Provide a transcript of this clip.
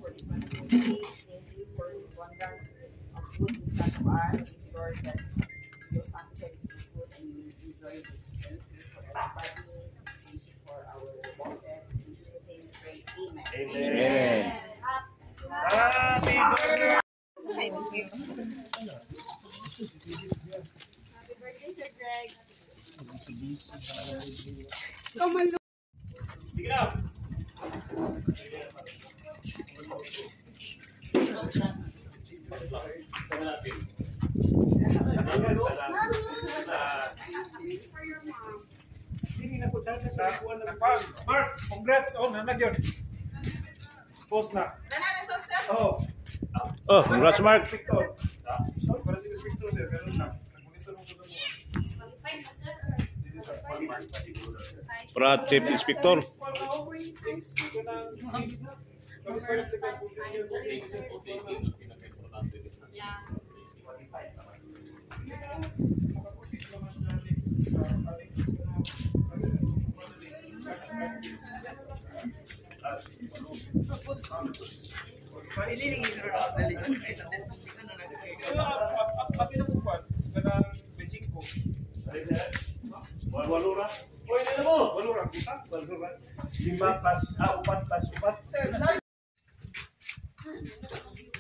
for this wonderful day. Thank you for the abundance of food inside of us. We Lord that your sanctuary is good and we enjoy this. Thank you for everybody. Thank you for our bosses. In Jesus' name we pray. Amen. Amen. Happy birthday! Thank you. Happy birthday, Sir Greg. Come on, Sige na! Sama natin. Mark, congrats! Oh, nanag yun. Post na. Oh. Oh, congrats, Mark. Victor. Para si Victor, sir. Ganun lang. Monitor mo ko na mo. Para Chief Inspector. Walura. Oy, nila mo. Walura kita. Walura. 5 plus 4 plus 4.